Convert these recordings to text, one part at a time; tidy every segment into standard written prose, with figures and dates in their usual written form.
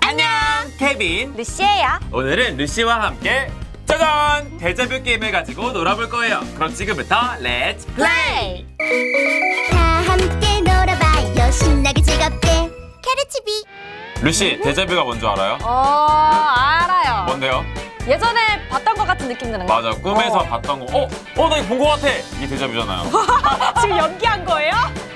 안녕! 케빈, 루시예요. 오늘은 루시와 함께 짜잔! 데자뷰 게임을 가지고 놀아볼 거예요. 그럼 지금부터 렛츠 플레이! 다 함께 놀아봐요. 신나게 즐겁게 캐르치비. 루시, 데자뷰가 뭔지 알아요? 알아요. 뭔데요? 예전에 봤던 것 같은 느낌 드는 거. 맞아, 꿈에서 봤던 거. 나 이거 본 거 같아! 이게 데자뷰잖아요. 지금 연기한 거예요?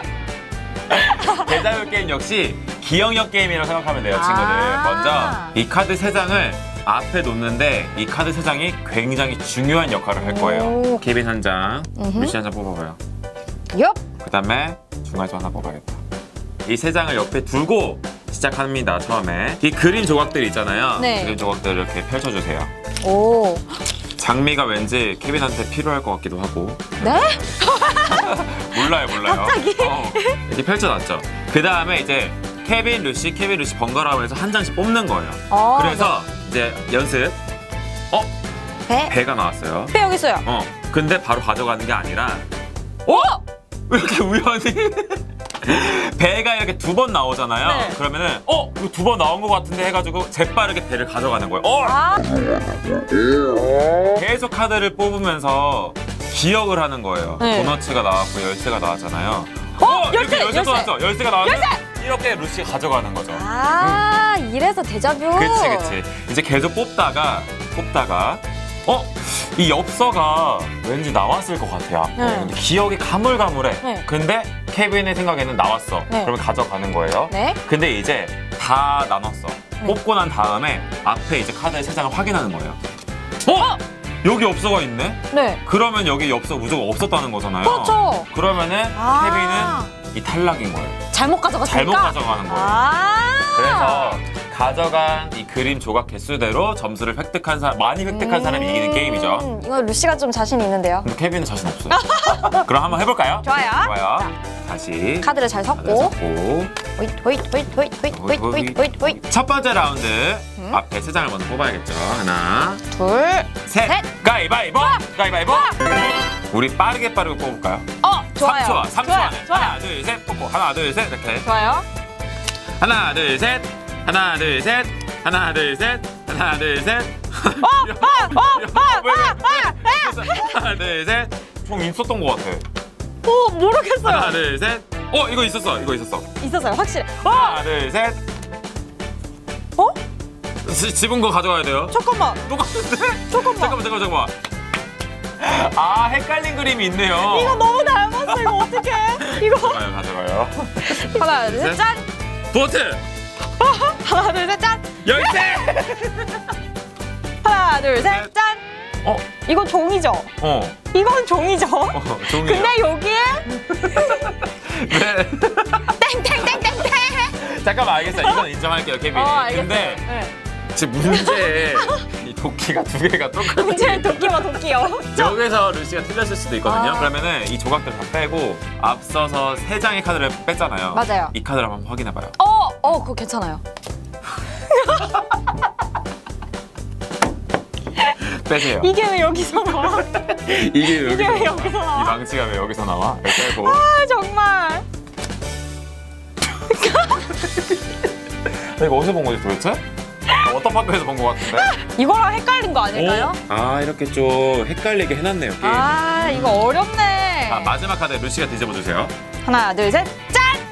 데자뷰 게임 역시 기억력 게임이라고 생각하면 돼요, 친구들. 먼저 이 카드 3장을 앞에 놓는데 이 카드 3장이 굉장히 중요한 역할을 할 거예요. 케빈 한 장, 루시 한 장 뽑아봐요. 엽. 그 다음에 중간에서 하나 뽑아야겠다. 이 3장을 옆에 두고 시작합니다, 처음에. 이 그림 조각들 있잖아요. 네. 그림 조각들을 이렇게 펼쳐주세요. 오. 장미가 왠지 케빈한테 필요할 것 같기도 하고. 네? 몰라요. 갑자기? 이렇게 펼쳐놨죠. 그 다음에 이제 케빈, 루시 번갈아가면서 해서 한 장씩 뽑는 거예요. 그래서 이제 연습. 배가 나왔어요. 배 여기 있어요. 근데 바로 가져가는 게 아니라 왜 이렇게 우연히 배가 이렇게 2번 나오잖아요. 네. 그러면은 이거 2번 나온 것 같은데 해가지고 재빠르게 배를 가져가는 거예요. 계속 카드를 뽑으면서 기억을 하는 거예요. 네. 도너츠가 나왔고 열쇠가 나왔잖아요. 열쇠! 열쇠 또 나왔죠. 열쇠가 나왔는데 이렇게 루시가 가져가는 거죠. 이래서 데자뷰. 그치. 이제 계속 뽑다가 이 엽서가 왠지 나왔을 것 같아요. 근데 기억이 가물가물해. 네. 근데 케빈의 생각에는 나왔어. 네. 그러면 가져가는 거예요. 네. 근데 이제 다 나눴어. 뽑고 난 다음에 앞에 이제 카드의 3장을 확인하는 거예요. 여기 엽서가 있네? 네. 그러면 여기 엽서 무조건 없었다는 거잖아요. 그렇죠. 그러면은 케빈은 이 탈락인 거예요. 잘못 가져갔으니까? 잘못 가져가는 거예요. 그래서 가져간 이 그림 조각 개수대로 점수를 많이 획득한 사람이 이기는 게임이죠. 이거 루시가 좀 자신 있는데요. 근데 케빈은 자신 없어요. 그럼 한번 해볼까요? 좋아요. 다시 카드를 잘 섞고. 호잇. 첫 번째 라운드 앞에 3장을 먼저 뽑아야겠죠. 하나, 둘, 셋. 가위바위보. 우리 빠르게 뽑을까요? 좋아요. 3초 안에. 하나, 둘, 셋 뽑고. 하나, 둘, 셋 이렇게. 좋아요. 하나, 둘, 셋. 하나, 둘, 셋. 하나, 둘, 셋. 하나, 둘, 셋. 하나, 둘, 셋. 총 있었던 것 같아. 모르겠어요. 하나, 둘, 셋. 이거 있었어. 있었어요, 확실히. 하나, 둘, 셋. 집은 거 가져가야 돼요. 잠깐만. 똑같은데? 잠깐만. 헷갈린 그림이 있네요. 이거 너무 닮았어. 이거 어떡해? 이거. 가져가요. 하나, 둘, 셋, 짠. 도트. 하나, 둘, 셋, 짠. 열쇠. 하나, 둘, 셋, 짠. 이건 종이죠? 이건 종이죠? 종이요. 근데 여기에 네. 땡땡땡땡땡. 잠깐만, 알겠어요. 이건 인정할게요, 케빈. 알겠어요. 근데 네. 지금 문제에 이 도끼가 2개가 똑같아요. 문제는 도끼요. 여기서 루시가 틀렸을 수도 있거든요. 그러면은 이 조각들 다 빼고 앞서서 3장의 카드를 뺐잖아요. 맞아요. 이 카드를 한번 확인해봐요. 그거 괜찮아요. 빼세요. 이게 왜 여기서 나와? 이게 왜 여기서 나와? 이 망치가 왜 여기서 나와? 빼고. 정말. 이거 어디서 본 거지 도대체? 워터파크에서 본 거 같은데? 이거랑 헷갈린 거 아닐까요? 이렇게 좀 헷갈리게 해놨네요, 게임. 이거 어렵네. 마지막 카드 루시가 뒤집어 주세요. 하나, 둘, 셋, 짠!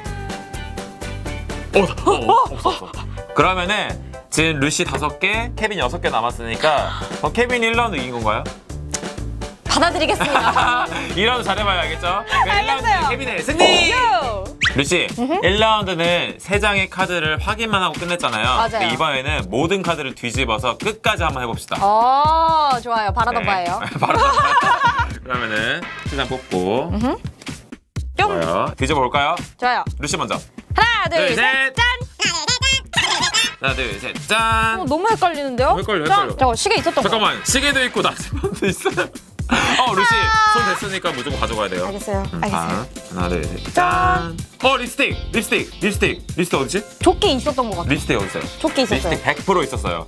없었어. 그러면은 지금 루시 5개, 케빈 6개 남았으니까 케빈이 1라운드 이긴 건가요? 받아드리겠습니다. 2라운드 잘해봐야 알겠죠? 알겠어요. 1라운드 케빈의 승리! 루시, 1라운드는 3장의 카드를 확인만 하고 끝냈잖아요. 맞아요. 근데 이번에는 모든 카드를 뒤집어서 끝까지 한번 해봅시다. 좋아요. 바라던 바예요. 그러면은 3장 뽑고 좋아요. 뒤집어 볼까요? 좋아요. 루시 먼저. 하나, 둘, 셋, 짠! 하나, 둘, 셋, 짠! 너무 헷갈리는데요? 헷갈려. 저 시계 있었던 거. 잠깐만, 시계도 있고 나시반도 있어요. 루시, 손 됐으니까 무조건 가져가야 돼요. 알겠어요. 하나, 둘, 셋, 짠! 립스틱 어디지? 조끼 있었던 것 같아요. 립스틱 어디 있어요? 조끼 있었어요. 립스틱 100% 있었어요.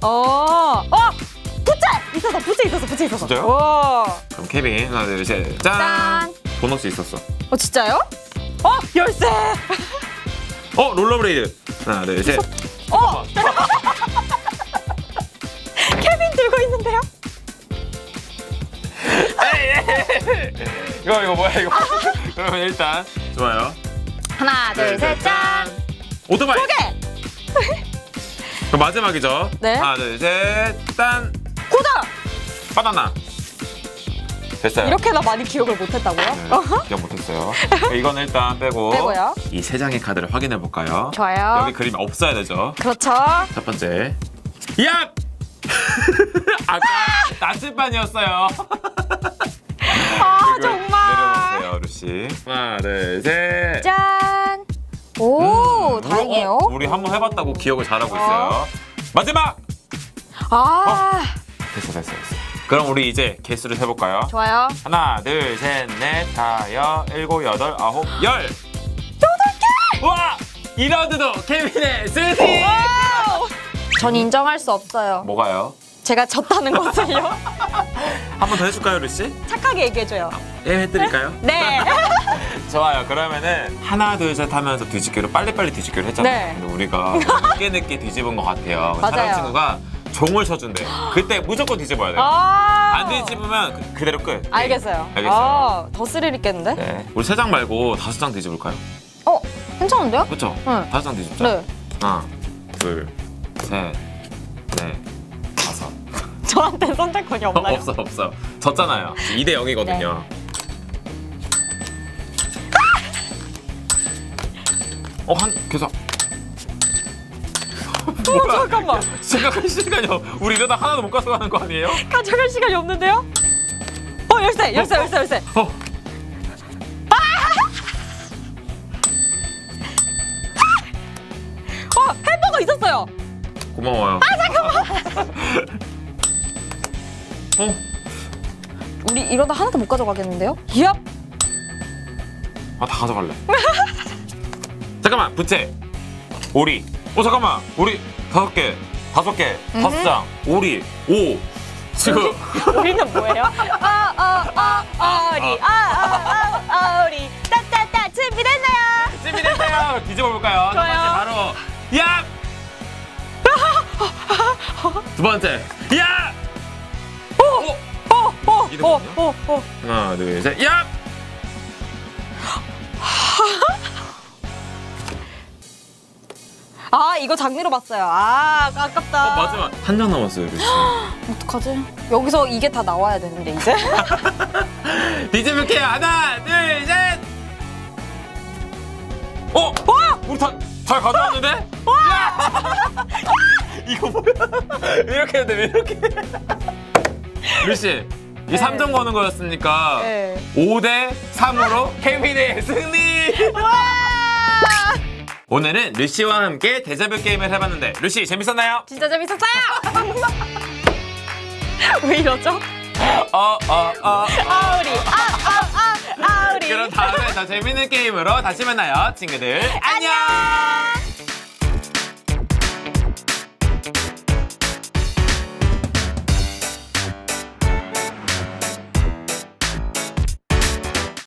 부채 있었어. 진짜요? 그럼 케빈, 하나, 둘, 셋, 짠! 보너스 있었어. 진짜요? 열쇠! 롤러브레이드. 하나, 둘, 셋. 이거 뭐야 이거? 그러면 일단 좋아요. 하나, 둘, 셋, 짠. 오토바이. 두 개. 그럼 마지막이죠. 네. 하나, 둘, 셋, 짠. 고정. 바나나. 됐어요. 이렇게나 많이 기억을 못했다고요? 네, 기억 못했어요. 이건 일단 빼고. 빼고요. 이 세 장의 카드를 확인해 볼까요? 좋아요. 여기 그림이 없어야 되죠. 그렇죠. 첫 번째. 야! 아까 나침반이었어요. 아, 이걸 정말. 내려놓으세요, 루시. 하나, 둘, 셋. 짠. 오, 다행이에요. 우리 한번 해봤다고 기억을 잘하고 있어요. 마지막! 아, 됐어. 그럼 우리 이제 개수를 세볼까요? 좋아요. 하나, 둘, 셋, 넷, 다섯, 일곱, 여덟, 아홉, 열! 8개! 와! 2라운드도 케빈의 승리! 전 인정할 수 없어요. 뭐가요? 제가 졌다는 것을요. 한 번 더 해줄까요, 루시? 착하게 얘기해줘요. 해드릴까요? 네. 좋아요. 그러면은 하나, 둘, 셋 하면서 뒤집기로 빨리빨리 뒤집기를 했잖아요. 네. 근데 우리가 늦게 뒤집은 것 같아요. 맞아요. 사람 친구가 종을 쳐준대. 그때 무조건 뒤집어야 돼요. 안 뒤집으면 그대로 끝. 알겠어요. 알겠어요. 아, 더 스릴 있겠는데? 네. 우리 3장 말고 5장 뒤집을까요? 괜찮은데요? 그렇죠? 응. 5장 뒤집자. 네. 하나, 둘, 셋, 넷, 다섯. 저한테 선택권이 없나요? 없어. 졌잖아요. 2대 0이거든요. 계속. 잠깐만. 생각할 시간이요. 우리 이러다 하나도 못 가져가는 거 아니에요? 가져갈 시간이 없는데요? 열쇠. 햄버거 있었어요. 고마워요. 우리 이러다 하나도 못 가져가겠는데요? 얍. 다 가져갈래. 잠깐만, 부채. 오리. 잠깐만. 오리 5개. 5장. 오리. 5. 지금. 우리는 뭐예요? 오리. 따따따 준비됐나요? 준비됐어요. 뒤집어 볼까요? 좋아요. 첫 번째 바로. 야! 두 번째. 야! 하나, 둘, 셋. 야! 이거 장미로 봤어요. 아깝다. 마지막 한 장 남았어요, 루시. 어떡하지? 여기서 이게 다 나와야 되는데 이제. 뒤집을게요. 하나, 둘, 셋. 우리 다 잘 가져왔는데? 야! 이거 뭐야? 이렇게 해야 돼, 이렇게. 루시, 이 3점 거는 거였으니까 네. 5대 3으로 케빈의 승리! 와! 오늘은 루시와 함께 데자뷰 게임을 해봤는데 루시 재밌었나요? 진짜 재밌었어요! 왜 이러죠? 우리. 그럼 다음에 더 재밌는 게임으로 다시 만나요, 친구들. 안녕!